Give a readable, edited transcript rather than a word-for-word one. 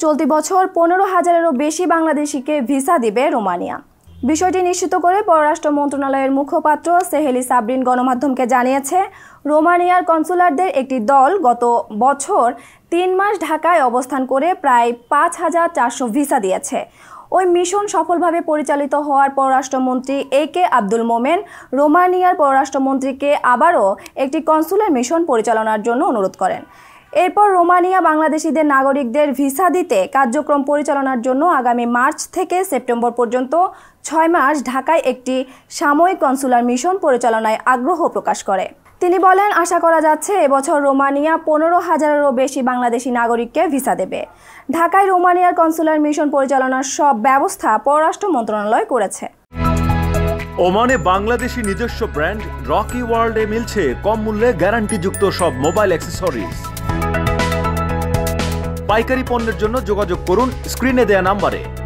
চলতি বছর 15,000-এরও বেশি বাংলাদেশিকে ভিসা দিবে রোমানিয়া। বিষয়টি নিশ্চিত করে পররাষ্ট্র মন্ত্রণালয়ের মুখপাত্র সেহেলি সাবরিন গণমাধ্যমকে জানিয়েছে, রোমানিয়ার কনসুলারদের একটি দল গত বছর 3 মাস ঢাকায় অবস্থান করে প্রায় 5,400 ভিসা দিয়েছে। ওই মিশন সফলভাবে পরিচালিত হওয়ার পররাষ্ট্রমন্ত্রী একে আব্দুল মোমেন রোমানিয়ার পররাষ্ট্রমন্ত্রীকে আবারও একটি কনসুলার মিশন পরিচালনার জন্য অনুরোধ করেন। এরপর রোমানিয়া বাংলাদেশিদের নাগরিকদের ভিসা দিতে কার্যক্রম পরিচালনার জন্য আগামী মার্চ থেকে সেপ্টেম্বর পর্যন্ত 6 মাস ঢাকায় একটি সাময়িক কনসুলার মিশন পরিচালনায় আগ্রহ প্রকাশ করে। তিনি বলেন, আশা করা যাচ্ছে এবছর রোমানিয়া 15,000-এরও বেশি বাংলাদেশি নাগরিককে ভিসা দেবে। ঢাকায় রোমানিয়ার কনসুলার মিশন পরিচালনার সব ব্যবস্থা পররাষ্ট্র মন্ত্রণালয় করেছে। ওমানে বাংলাদেশি নিজস্ব ব্র্যান্ড রকি ওয়ার্ল্ডে মিলছে কম মূল্যে গ্যারান্টিযুক্ত সব মোবাইল অ্যাক্সেসরিজ। পাইকারি পণ্যের জন্য যোগাযোগ করুন স্ক্রিনে দেয়া নাম্বারে।